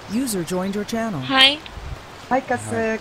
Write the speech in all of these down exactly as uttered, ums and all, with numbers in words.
User joined your channel. Hi. Hi, Kasek.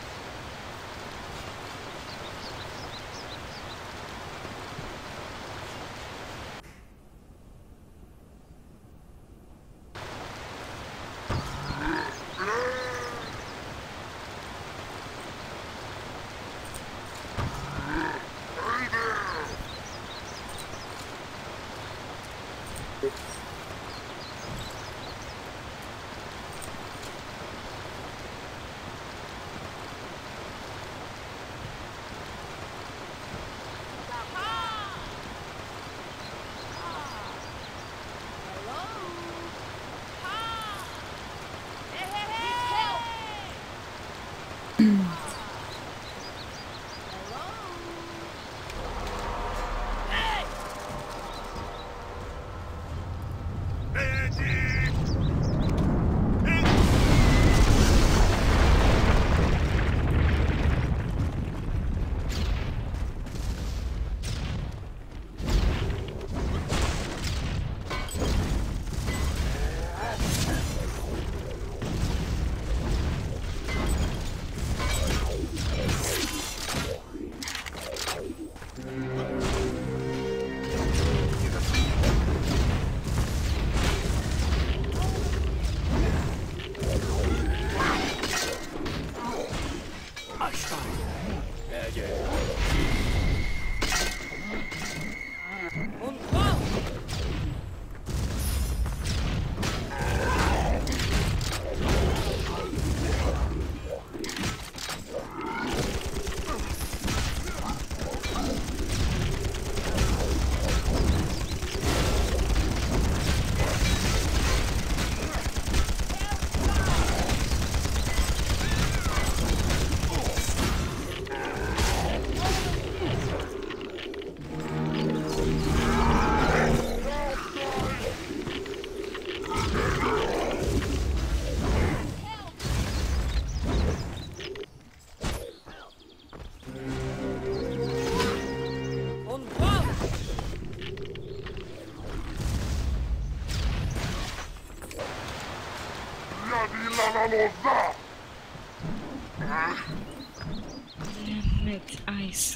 Damn it, ice.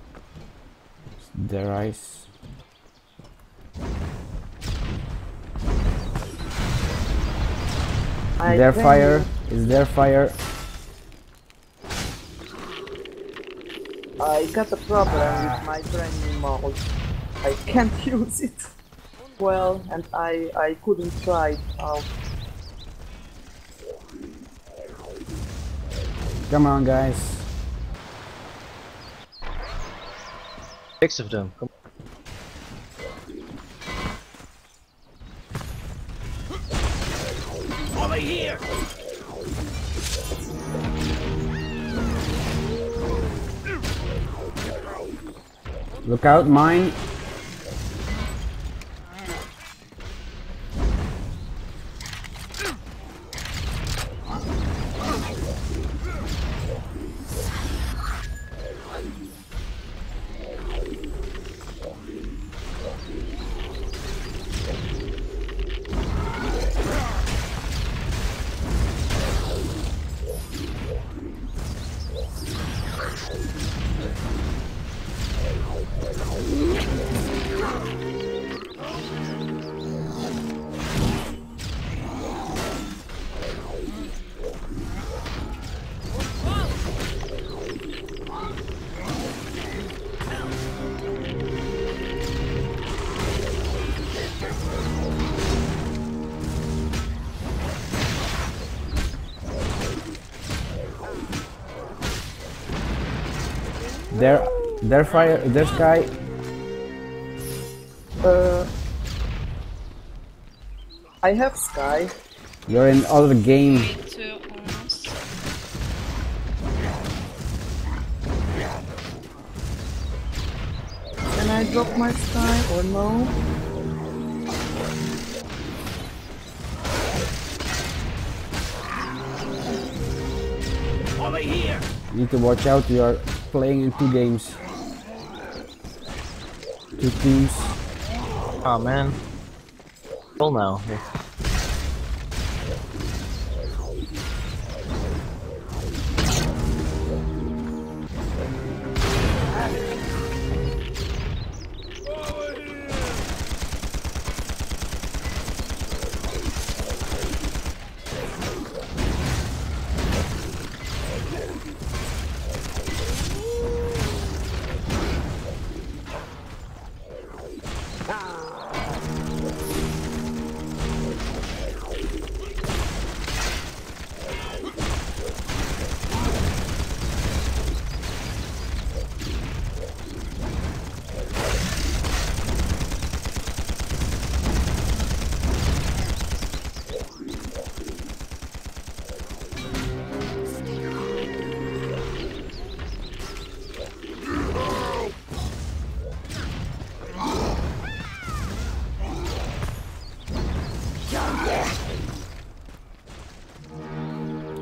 Their ice. I Their think fire is their fire. I got a problem with my brand new mouse. I can't use it well, and I I couldn't try it out. Come on, guys. Six of them. Come Over here! Look out, mine. Their their fire, their sky. Uh, I have Sky. You're in all the game. Me too, almost. Can I drop my Sky or no? Over here! You need to watch out. You are playing in two games, two teams. Oh man. Full now.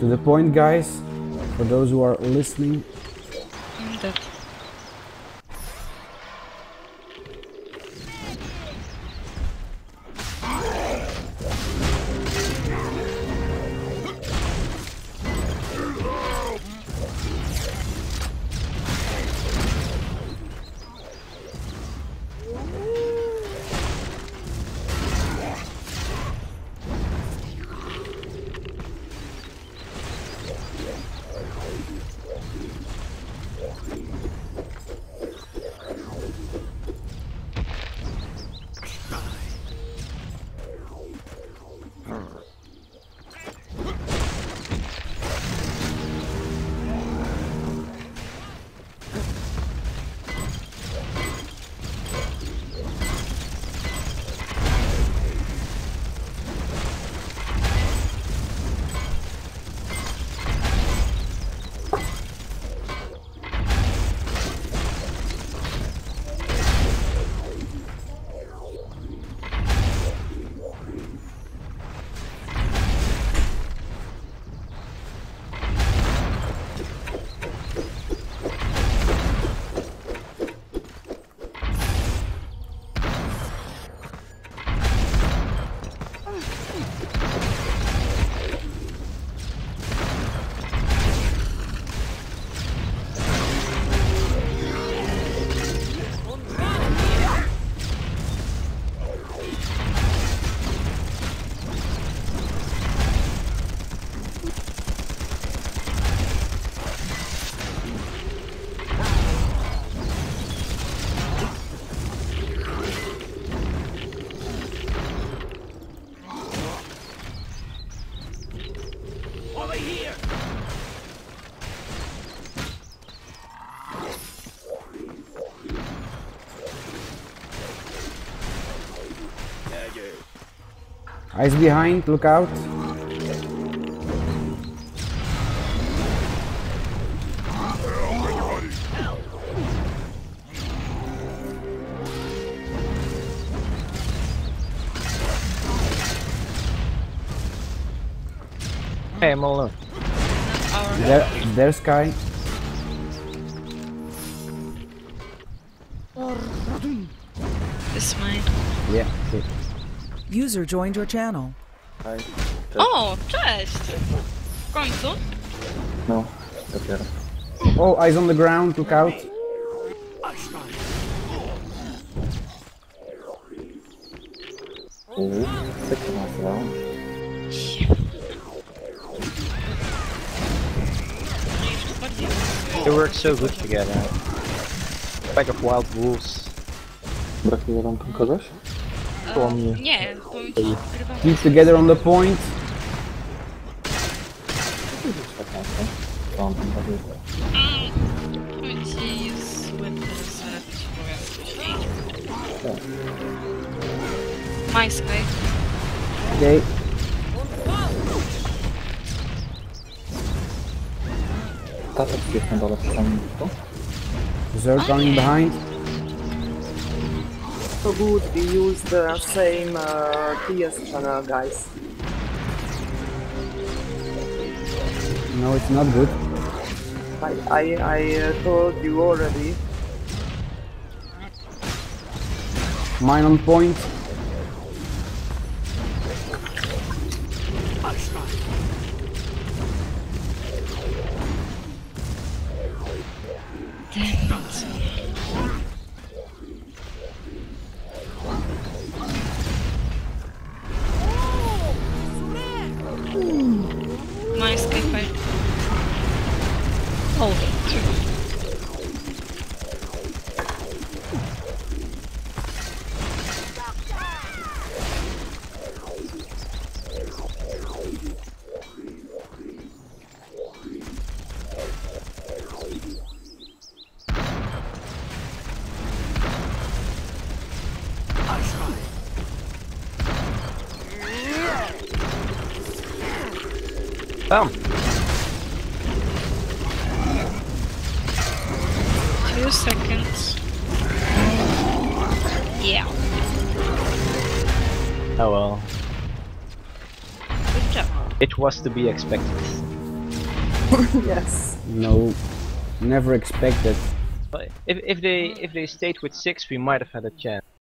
To the point, guys. For those who are listening. I'm dead. Eyes behind, look out. Hey, I'm all alone. There, there's Sky. This mine. Yeah, okay. User joined your channel. Hi. O, cześć! W końcu? No, dopiero. Oh, eyes on the ground, look out. Uuu, tak to nazywał. No i jeszcze bardziej. They work so good together. Pack of wild wolves. Brakuje wam tam kogoś? Koło mnie. Nie, powiem ci, rywalnie. Keep together on the point. Tak na to. Co on tam robi? Powiem ci, jest zły, teraz zaraz ci powiem wcześniej. My Sky. Okay. Tatek jest na dole przy ramniku. Zerg coming behind. So good, we use the same uh, T S channel, guys. No, it's not good. I, I, I uh, told you already. Mine on point. My Sky fight. Hold it. Bam! Few seconds. Yeah. Oh well. Good job. It was to be expected. Yes. No, never expected. But if if they if they stayed with six, we might have had a chance.